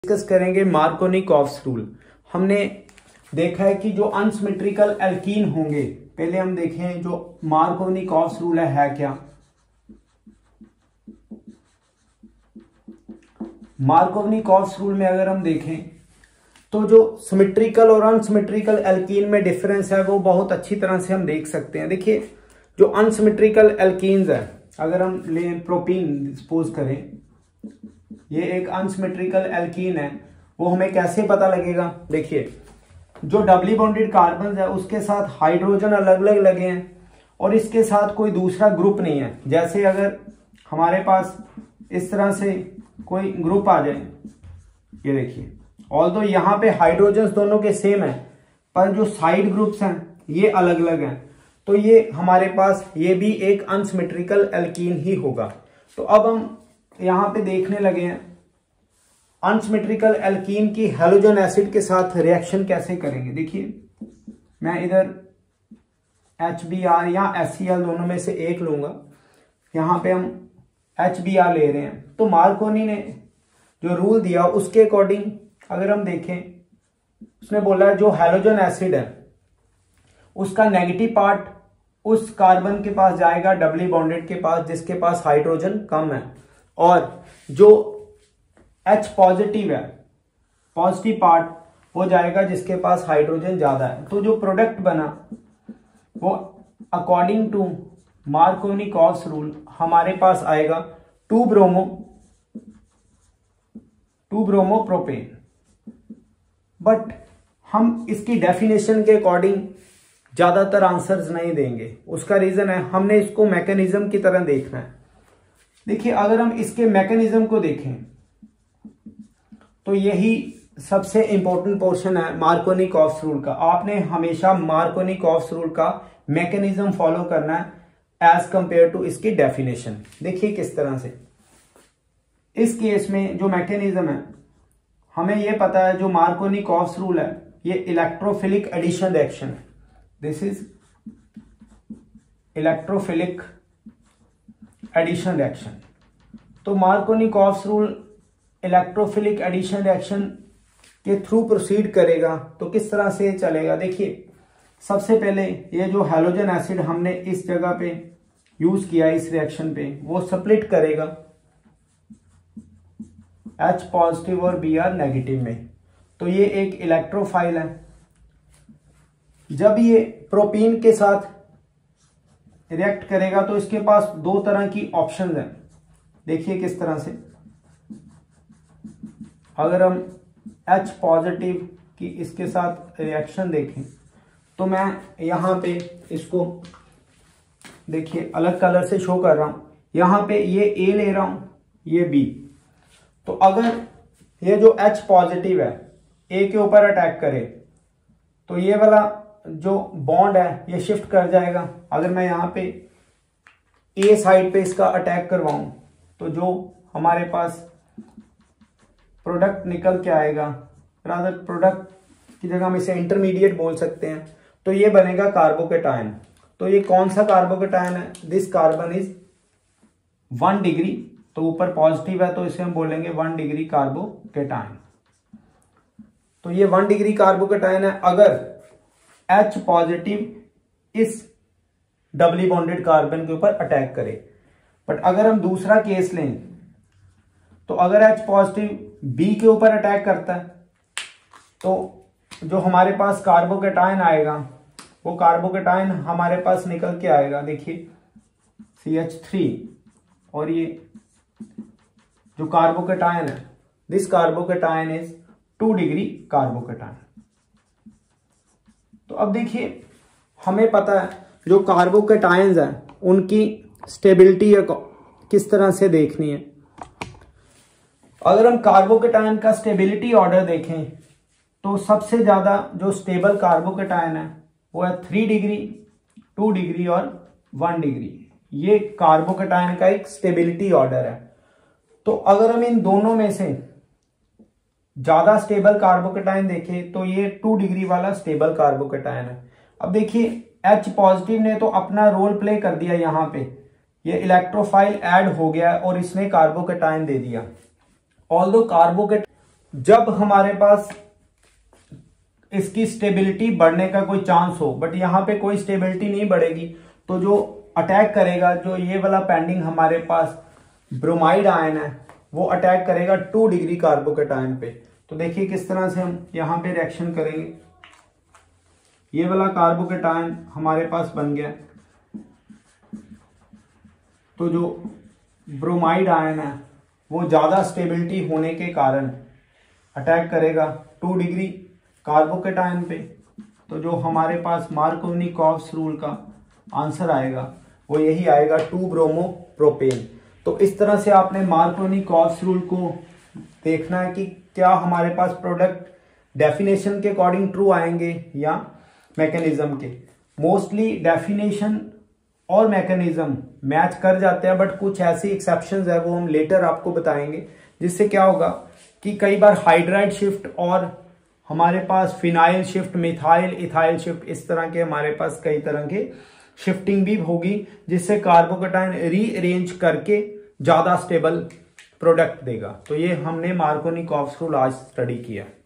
Discuss करेंगे Markovnikov-coughs rule. हमने देखा है कि जो अनसिमेट्रिकल एल्कीन होंगे, पहले हम देखें जो मार्कोनी-कॉफ्स रूल है क्या। मार्कोनी-कॉफ्स रूल में अगर हम देखें तो जो सिमेट्रिकल और अनसिमेट्रिकल एल्कीन में डिफरेंस है वो बहुत अच्छी तरह से हम देख सकते हैं। देखिए जो अनसिमेट्रिकल एल्कीन्स है, अगर हम लें प्रोपीन सपोज करें, ये एक अनसिमेट्रिकल एल्कीन है, वो हमें कैसे पता लगेगा। देखिए जो डबली बॉन्डेड कार्बन है उसके साथ हाइड्रोजन अलग अलग लगे हैं और इसके साथ कोई दूसरा ग्रुप नहीं है। जैसे अगर हमारे पास इस तरह से कोई ग्रुप आ जाए, ये देखिए ऑल्दो यहाँ पे हाइड्रोजन दोनों के सेम है पर जो साइड ग्रुप्स हैं ये अलग अलग हैं, तो ये हमारे पास ये भी एक अनसिमेट्रिकल एल्कीन ही होगा। तो अब हम यहाँ पे देखने लगे हैं अनसिमेट्रिकल एल्कीन की हैलोजन एसिड के साथ रिएक्शन कैसे करेंगे। देखिए मैं इधर HBr या HCl दोनों में से एक लूंगा, यहाँ पे हम HBr ले रहे हैं। तो मार्कोनी ने जो रूल दिया उसके अकॉर्डिंग अगर हम देखें, उसने बोला जो हैलोजन एसिड है उसका नेगेटिव पार्ट उस कार्बन के पास जाएगा डबली बॉन्डेड के पास जिसके पास हाइड्रोजन कम है, और जो H पॉजिटिव है पॉजिटिव पार्ट वो जाएगा जिसके पास हाइड्रोजन ज्यादा है। तो जो प्रोडक्ट बना वो अकॉर्डिंग टू मार्कोनी-कॉफ्स रूल हमारे पास आएगा 2 ब्रोमो प्रोपेन। बट हम इसकी डेफिनेशन के अकॉर्डिंग ज्यादातर आंसर्स नहीं देंगे। उसका रीजन है हमने इसको मैकेनिज्म की तरह देखना है। देखिए अगर हम इसके मैकेनिज्म को देखें तो यही सबसे इंपॉर्टेंट पोर्शन है मार्कोनी-कॉफ्स रूल का। आपने हमेशा मार्कोनी-कॉफ्स रूल का मैकेनिज्म फॉलो करना है एज कंपेयर टू इसकी डेफिनेशन। देखिए किस तरह से इस केस में जो मैकेनिज्म है हमें यह पता है, जो मार्कोनी-कॉफ्स रूल है ये इलेक्ट्रोफिलिक एडिशन रिएक्शन है। This is electrophilic addition reaction. तो Markovnikov's rule electrophilic addition reaction के थ्रू प्रोसीड करेगा। तो किस तरह से चलेगा, देखिए सबसे पहले ये जो हैलोजन एसिड हमने इस जगह पे यूज किया इस रिएक्शन पे, वो स्प्लिट करेगा H पॉजिटिव और Br नेगेटिव में। तो ये एक इलेक्ट्रोफाइल है। जब ये प्रोपीन के साथ रिएक्ट करेगा तो इसके पास दो तरह की ऑप्शंस हैं। देखिए किस तरह से, अगर हम H पॉजिटिव की इसके साथ रिएक्शन देखें तो मैं यहां पे इसको देखिए अलग कलर से शो कर रहा हूं। यहां पे ये A ले रहा हूं, ये B। तो अगर ये जो H पॉजिटिव है A के ऊपर अटैक करे तो ये वाला जो बॉन्ड है ये शिफ्ट कर जाएगा। अगर मैं यहाँ पे A साइड पे इसका अटैक करवाऊं तो जो हमारे पास प्रोडक्ट निकल के आएगा, रादर प्रोडक्ट की जगह हम इसे इंटरमीडिएट बोल सकते हैं, तो ये बनेगा कार्बोकेटायन। तो ये कौन सा कार्बोकेटायन है, दिस कार्बन इज 1 डिग्री। तो ऊपर पॉजिटिव है तो इसे हम बोलेंगे 1 डिग्री कार्बोकेटायन। तो ये 1 डिग्री कार्बोकेटायन है अगर H पॉजिटिव इस डबली बॉन्डेड कार्बन के ऊपर अटैक करे। बट अगर हम दूसरा केस लें तो अगर H पॉजिटिव B के ऊपर अटैक करता है तो जो हमारे पास कार्बोकेटायन आएगा वो कार्बोकेटायन हमारे पास निकल के आएगा, देखिए CH3, और ये जो कार्बोकेटायन है this carbocation is 2 degree carbocation. तो अब देखिए हमें पता है जो कार्बोकेटायंस हैं उनकी स्टेबिलिटी किस तरह से देखनी है। अगर हम कार्बोकेटायन का स्टेबिलिटी ऑर्डर देखें तो सबसे ज्यादा जो स्टेबल कार्बोकेटायन है वो है 3 डिग्री, 2 डिग्री और 1 डिग्री। ये कार्बोकेटायन का एक स्टेबिलिटी ऑर्डर है। तो अगर हम इन दोनों में से ज्यादा स्टेबल कार्बोकेटायन देखें तो ये 2 डिग्री वाला स्टेबल कार्बोकेटायन है। अब देखिए H पॉजिटिव ने तो अपना रोल प्ले कर दिया, यहाँ पे ये इलेक्ट्रोफाइल ऐड हो गया और इसने कार्बोकेटायन दे दिया। ऑल्दो जब हमारे पास इसकी स्टेबिलिटी बढ़ने का कोई चांस हो, बट यहां पे कोई स्टेबिलिटी नहीं बढ़ेगी, तो जो अटैक करेगा, जो ये वाला पेंडिंग हमारे पास ब्रोमाइड आयन है, वो अटैक करेगा 2 डिग्री कार्बोकेटायन पे। तो देखिए किस तरह से हम यहां पे रिएक्शन करेंगे। ये वाला कार्बोकेटायन हमारे पास बन गया, तो जो ब्रोमाइड आयन है वो ज्यादा स्टेबिलिटी होने के कारण अटैक करेगा 2 डिग्री कार्बोकेटायन पे। तो जो हमारे पास मार्कोवनी-कॉव्स रूल का आंसर आएगा वो यही आएगा, 2 ब्रोमो प्रोपेन। तो इस तरह से आपने मार्कोवनी-कॉव्स रूल को देखना है कि क्या हमारे पास प्रोडक्ट डेफिनेशन के अकॉर्डिंग ट्रू आएंगे या मैकेनिज्म के। मोस्टली डेफिनेशन और मैकेनिज्म मैच कर जाते हैं, बट कुछ ऐसी एक्सेप्शंस है वो हम लेटर आपको बताएंगे, जिससे क्या होगा कि कई बार हाइड्राइड शिफ्ट और हमारे पास phenyl shift, methyl ethyl shift, इस तरह के हमारे पास कई तरह के शिफ्टिंग भी होगी, जिससे कार्बोकेटायन रीअरेंज करके ज्यादा स्टेबल प्रोडक्ट देगा। तो ये हमने मार्कोवनी-कॉव्स रूल आज स्टडी किया।